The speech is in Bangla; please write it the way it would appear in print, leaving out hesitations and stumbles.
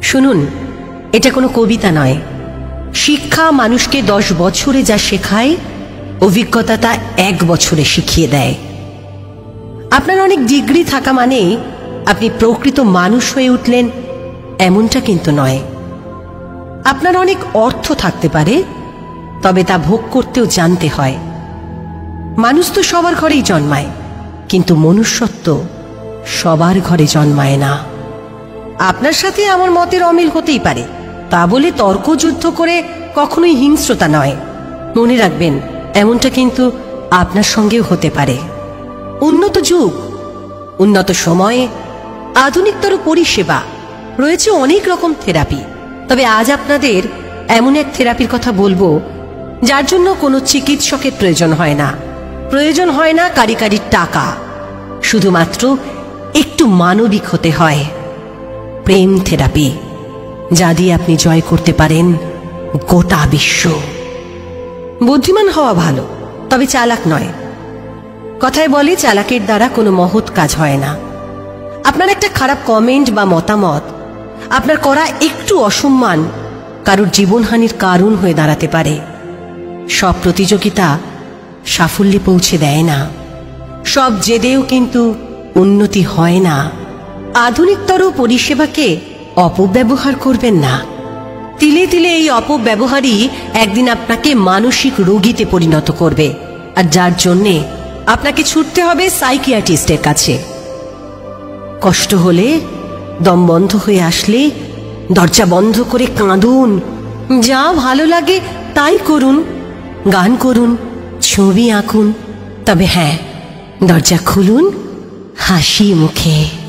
শুনুন, এটা কোনো কবিতা নয়। শিক্ষা মানুষকে 10 বছরে যা শেখায়, অভিজ্ঞতা তা 1 বছরে শিখিয়ে দেয়। আপনার অনেক ডিগ্রি থাকা মানে আপনি প্রকৃত মানুষ হয়ে উঠলেন এমনটা কিন্তু নয়। আপনার অনেক অর্থ থাকতে পারে, তবে তা ভোগ করতেও জানতে হয়। মানুষ তো সবার ঘরেই জন্মায়, কিন্তু মনুষ্যত্ব সবার ঘরে জন্মায় না। আপনার সাথে আমার মতের অমিল হতেই পারে, তা বলে তর্কযুদ্ধ করে কখনোই হিংস্রতা নয়। মনে রাখবেন, এমনটা কিন্তু আপনার সঙ্গেও হতে পারে। উন্নত যুগ, উন্নত সময়ে, আধুনিকতর পরিষেবা, রয়েছে অনেক রকম থেরাপি। তবে আজ আপনাদের এমন এক থেরাপির কথা বলবো যার জন্য কোনো চিকিৎসকের প্রয়োজন হয় না, প্রয়োজন হয় না কারি টাকা, শুধুমাত্র একটু মানবিক হতে হয়। প্রেম থেরাপি, যা দিয়ে আপনি জয় করতে পারেন গোটা বিশ্ব। বুদ্ধিমান হওয়া ভালো, তবে চালাক নয়। কথায় বলে, চালাকের দ্বারা কোনো মহৎ কাজ হয় না। আপনার একটা খারাপ কমেন্ট বা মতামত, আপনার করা একটু অসম্মান কারোর জীবনহানির কারণ হয়ে দাঁড়াতে পারে। সব প্রতিযোগিতা সাফল্যে পৌঁছে দেয় না, সব জেদেও কিন্তু উন্নতি হয় না। আধুনিকতর পরিষেবাকে অপব্যবহার করবেন না। তিলে তিলে এই অপব্যবহারই একদিন আপনাকে মানসিক রোগীতে পরিণত করবে, আর যার জন্যে আপনাকে ছুটতে হবে সাইকিয়াট্রিস্টের কাছে। কষ্ট হলে, দম বন্ধ হয়ে আসলে দরজা বন্ধ করে কাঁদুন। যা ভালো লাগে তাই করুন, গান করুন, ছবি আঁকুন, তবে হ্যাঁ, দরজা খুলুন হাসি মুখে।